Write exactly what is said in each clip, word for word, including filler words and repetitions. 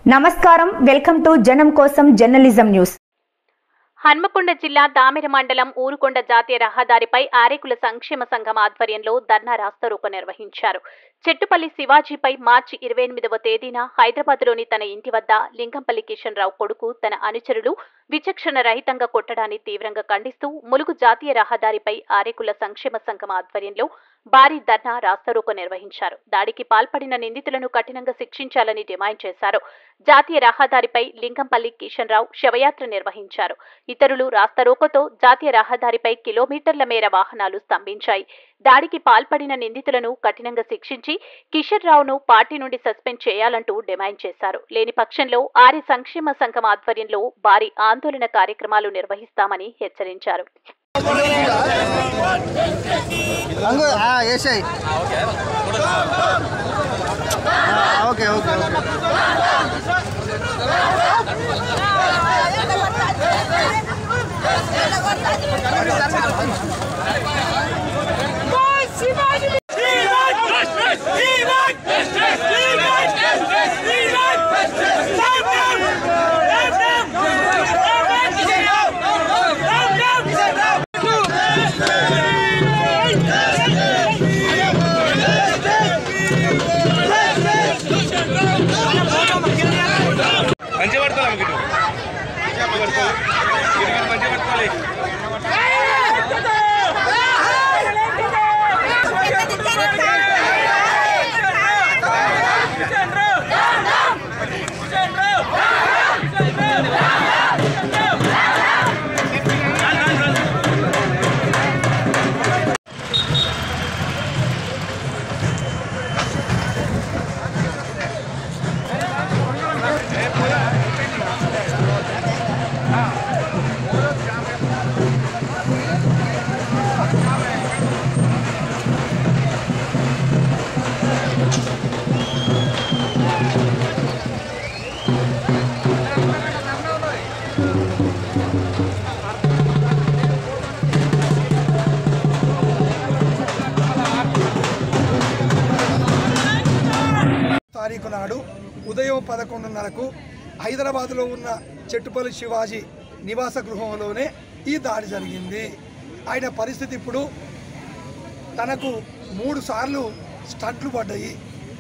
నమస్కారం welcome to జనం కోసం జర్నలిజం న్యూస్। హన్మకొండ జిల్లా దామెర మండలం ఊరుకొండ జాతీయ రహదారిపై ఆరేకుల సంక్షేమ సంఘం ఆధ్వర్యంలో ధర్నా రాస్తారోకో నిర్వహించారు। చెట్టుపల్లి శివాజీపై మార్చి ఇరవై ఎనిమిదవ తేదీన హైదరాబాద్లోని తన ఇంటి వద్ద లింగంపల్లి కిషన్ రావు కొడుకు తన అనుచరులు విచక్షణ రహితంగా కొట్టడాన్ని తీవ్రంగా ఖండిస్తూ ములుగు జాతీయ రహదారిపై ఆరేకుల సంక్షేమ సంఘం ఆధ్వర్యంలో భారీ ధర్నా రాస్తారోకో నిర్వహించారు। దాడికి పాల్పడిన నిందితులను కఠినంగా శిక్షించాలని డిమాండ్ చేశారు। జాతీయ రహదారిపై లింగంపల్లి కిషన్ రావు శవయాత్ర నిర్వహించారు। ఇతరులు రాస్తారోకోతో జాతీయ రహదారిపై కిలోమీటర్ల మేర వాహనాలు స్తంభించాయి। దాడికి పాల్పడిన నిందితులను కఠినంగా శిక్షించి కిషన్ రావును పార్టీ నుండి సస్పెండ్ చేయాలంటూ డిమాండ్ చేశారు। లేని పక్షంలో ఆర్య సంక్షేమ సంఘం ఆధ్వర్యంలో భారీ ఆందోళన కార్యక్రమాలు నిర్వహిస్తామని హెచ్చరించారు। తారీఖు నాడు ఉదయం పదకొండున్నరకు హైదరాబాద్లో ఉన్న చెట్టుపల్లి శివాజీ నివాస గృహంలోనే ఈ దాడి జరిగింది। ఆయన పరిస్థితి ఇప్పుడు తనకు మూడు సార్లు స్టంట్లు పడ్డాయి।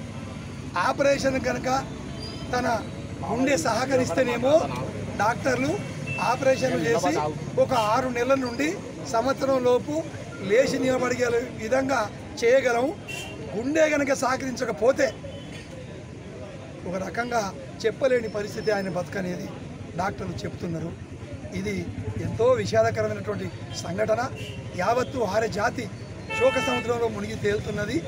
ఆపరేషన్ కనుక తన గుండె సహకరిస్తేనేమో డాక్టర్లు ఆపరేషన్ చేసి ఒక ఆరు నెలల నుండి సంవత్సరం లోపు లేచి నిలబడే విధంగా చేయగలం। గుండె కనుక సహకరించకపోతే ఒక రకంగా చెప్పలేని పరిస్థితి ఆయన బతకనేది డాక్టర్లు చెప్తున్నారు। ఇది ఎంతో విషాదకరమైనటువంటి సంఘటన। యావత్తు ఆర్య జాతి శోక సముద్రంలో మునిగి తేలుతున్నది।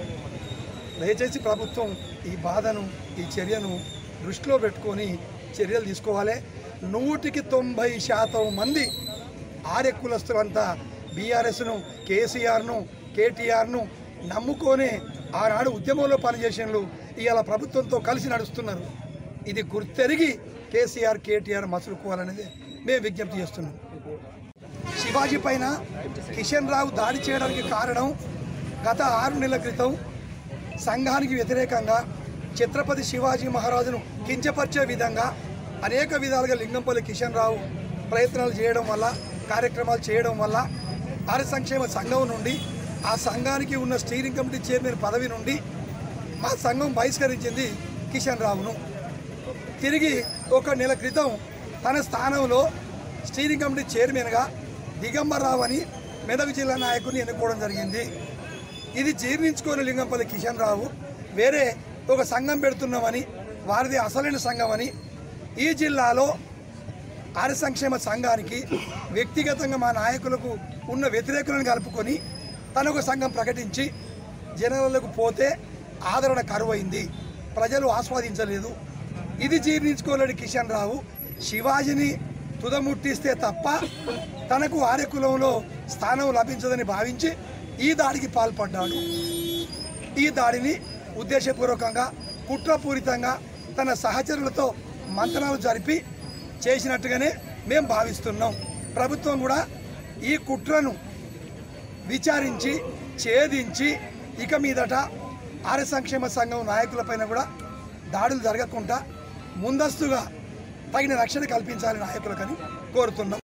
దయచేసి ప్రభుత్వం ఈ బాధను ఈ చర్యను దృష్టిలో పెట్టుకొని చర్యలు తీసుకోవాలి। నూటికి తొంభై శాతం మంది ఆర్య కులస్తులంతా బీఆర్ఎస్ను కేసీఆర్ను కేటీఆర్ను నమ్ముకొని ఆనాడు ఉద్యమంలో పనిచేసేళ్ళు ఇవాళ ప్రభుత్వంతో కలిసి నడుస్తున్నారు। ఇది గుర్తెరిగి కేసీఆర్ కేటీఆర్ మసులుకోవాలనేది మేము విజ్ఞప్తి చేస్తున్నాం। శివాజీ పైన కిషన్ రావు దాడి చేయడానికి కారణం గత ఆరు నెలల క్రితం సంఘానికి వ్యతిరేకంగా ఛత్రపతి శివాజీ మహారాజును కించపరిచే విధంగా అనేక విధాలుగా లింగంపల్లి కిషన్ రావు ప్రయత్నాలు చేయడం వల్ల కార్యక్రమాలు చేయడం వల్ల ఆర్య సంక్షేమ సంఘం నుండి ఆ సంఘానికి ఉన్న స్టీరింగ్ కమిటీ చైర్మన్ పదవి నుండి మా సంఘం బహిష్కరించింది కిషన్ రావును। తిరిగి ఒక నెల క్రితం తన స్థానంలో స్టీరింగ్ కమిటీ చైర్మన్గా దిగంబర్ రావు అని మెదక్ జిల్లా నాయకుడిని ఎన్నుకోవడం జరిగింది। ఇది జీర్ణించుకోని లింగంపల్లి కిషన్ రావు వేరే ఒక సంఘం పెడుతున్నామని వారిది అసలైన సంఘం అని ఈ జిల్లాలో ఆర్య సంక్షేమ సంఘానికి వ్యక్తిగతంగా మా నాయకులకు ఉన్న వ్యతిరేకులను కలుపుకొని తన ఒక సంఘం ప్రకటించి జనాలకు పోతే ఆదరణ కరువైంది, ప్రజలు ఆస్వాదించలేదు। ఇది జీర్ణించుకోలేని కిషన్ రావు శివాజీని తుదముట్టిస్తే తప్ప తనకు ఆర్య కులంలో స్థానం లభించదని భావించి ఈ దాడికి పాల్పడ్డాడు। ఈ దాడిని ఉద్దేశపూర్వకంగా కుట్రపూరితంగా తన సహచరులతో మంతనాలు జరిపి చేసినట్టుగానే మేము భావిస్తున్నాం। ప్రభుత్వం కూడా ఈ కుట్రను విచారించి ఛేదించి ఇక మీదట ఆర్య సంక్షేమ సంఘం నాయకులపైన కూడా దాడులు జరగకుండా ముందస్తుగా తగిన రక్షణ కల్పించాలని నాయకులకని కోరుతున్నాం.